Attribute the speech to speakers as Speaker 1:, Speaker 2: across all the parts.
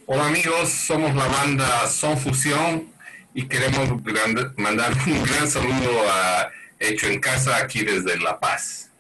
Speaker 1: Hola amigos, somos la banda Son Fusión y queremos mandar un gran saludo a Hecho en Casa aquí desde La Paz.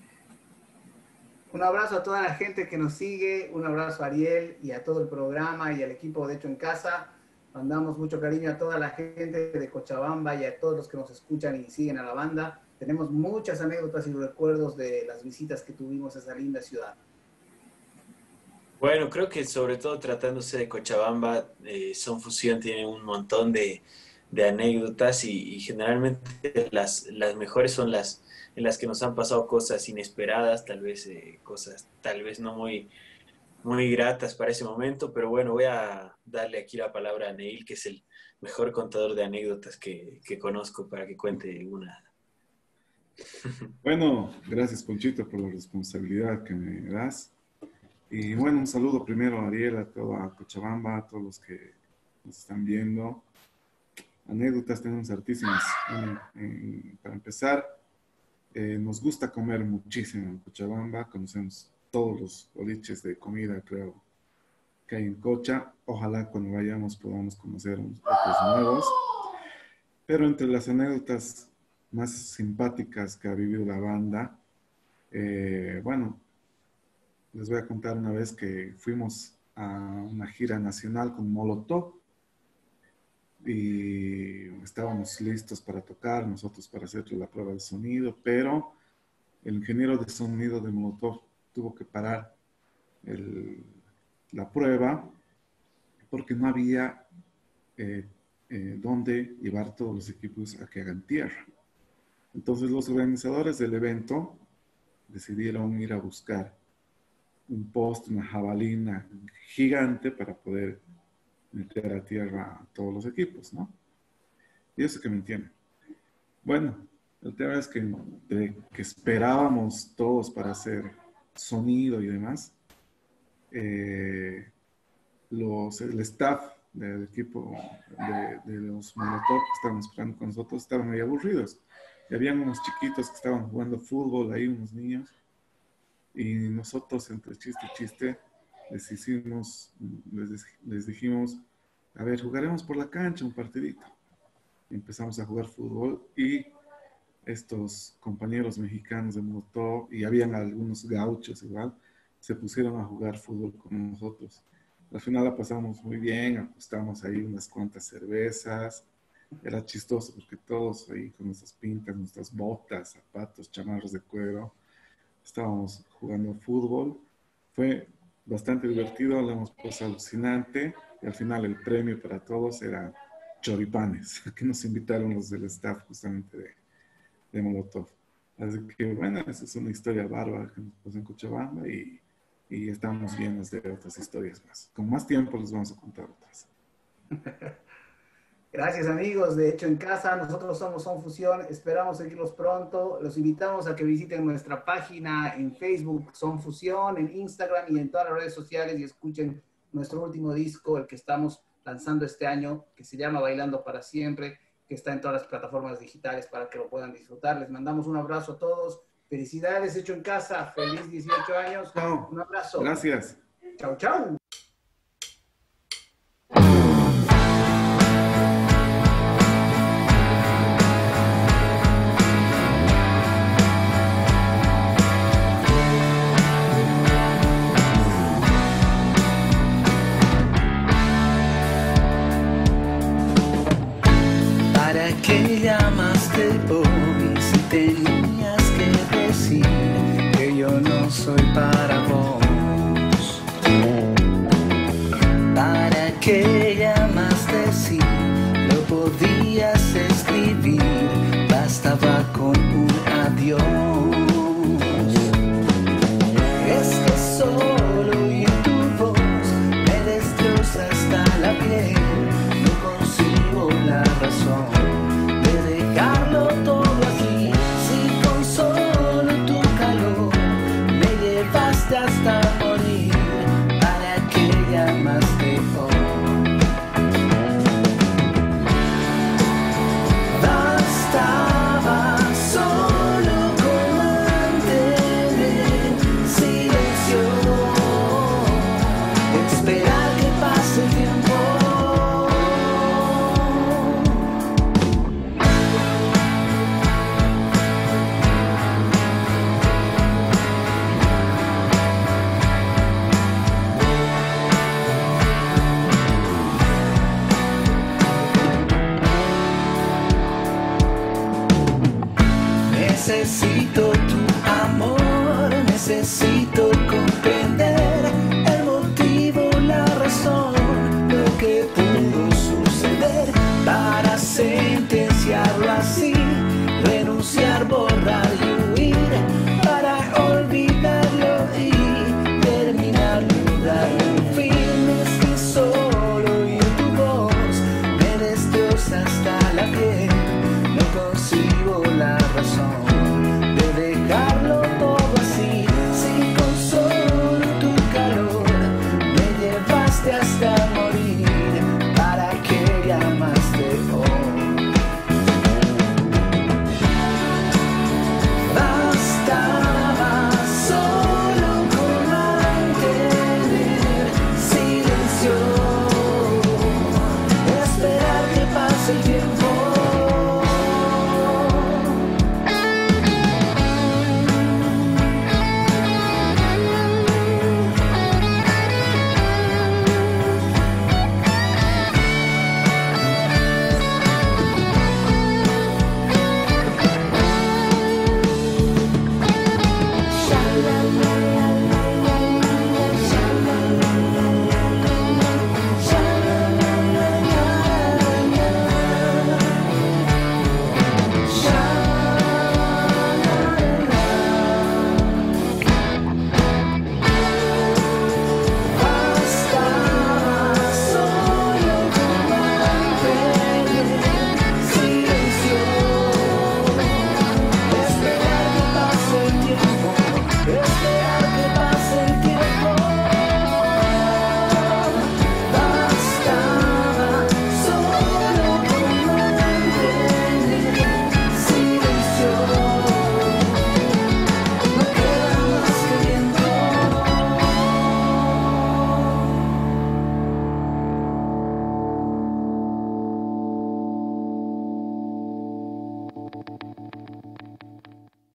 Speaker 2: Un abrazo a toda la gente que nos sigue, un abrazo a Ariel y a todo el programa y al equipo de Hecho en Casa. Mandamos mucho cariño a toda la gente de Cochabamba y a todos los que nos escuchan y siguen a la banda. Tenemos muchas anécdotas y recuerdos de las visitas que tuvimos a esa linda ciudad.
Speaker 3: Bueno, creo que sobre todo tratándose de Cochabamba, Son Fusión tiene un montón de anécdotas y generalmente las mejores son las en las que nos han pasado cosas inesperadas, tal vez cosas tal vez no muy gratas para ese momento, pero bueno, voy a darle aquí la palabra a Neil, que es el mejor contador de anécdotas que conozco para que cuente una.
Speaker 4: Bueno, gracias Ponchito por la responsabilidad que me das. Y bueno, un saludo primero a Ariel, a toda Cochabamba, a todos los que nos están viendo. Anécdotas tenemos hartísimas. Para empezar, nos gusta comer muchísimo en Cochabamba. Conocemos todos los boliches de comida, creo, que hay en Cocha. Ojalá cuando vayamos podamos conocer otros nuevos. Pero entre las anécdotas más simpáticas que ha vivido la banda, bueno, les voy a contar una vez que fuimos a una gira nacional con Molotov y estábamos listos para tocar, nosotros para hacer la prueba de sonido, pero el ingeniero de sonido de Molotov tuvo que parar la prueba porque no había dónde llevar todos los equipos a que hagan tierra. Entonces los organizadores del evento decidieron ir a buscar un poste, una jabalina gigante para poder meter a tierra a todos los equipos, ¿no? Y eso que me entienden. Bueno, el tema es que esperábamos todos para hacer sonido y demás, el staff del equipo de los Molotov que estaban esperando con nosotros estaban ahí aburridos. Y habían unos chiquitos que estaban jugando fútbol ahí, unos niños. Y nosotros, entre chiste y chiste, les dijimos, a ver, jugaremos por la cancha un partidito. Y empezamos a jugar fútbol y estos compañeros mexicanos de Molotov, y habían algunos gauchos igual, se pusieron a jugar fútbol con nosotros. Al final la pasamos muy bien, apostamos ahí unas cuantas cervezas. Era chistoso porque todos ahí con nuestras pintas, nuestras botas, zapatos, chamarros de cuero, estábamos jugando fútbol. Fue bastante divertido, lo hemos pasado alucinante. Y al final el premio para todos era choripanes, que nos invitaron los del staff justamente de Molotov. Así que bueno, esa es una historia bárbara que nos pasó en Cochabamba y estamos llenos de otras historias más. Con más tiempo les vamos a contar otras.
Speaker 2: Gracias amigos de Hecho en Casa, nosotros somos Son Fusión, esperamos seguirlos pronto, los invitamos a que visiten nuestra página en Facebook Son Fusión, en Instagram y en todas las redes sociales y escuchen nuestro último disco, el que estamos lanzando este año, que se llama Bailando para Siempre, que está en todas las plataformas digitales para que lo puedan disfrutar. Les mandamos un abrazo a todos, felicidades Hecho en Casa, feliz 18 años,
Speaker 4: Chao.
Speaker 2: Un abrazo.
Speaker 4: Gracias.
Speaker 2: Chao, chao.
Speaker 5: ¿Qué llamaste hoy si tenías que decir que yo no soy para vos? ¿Para qué llamaste si lo podías escribir? Bastaba con un adiós. Es que solo oír tu voz me destroza hasta la piel. No consigo la razón dejarlo todo aquí, si con solo tu calor me llevaste hasta morir. ¿Para qué llamaste hoy? Bastaba solo con amaste hasta morir.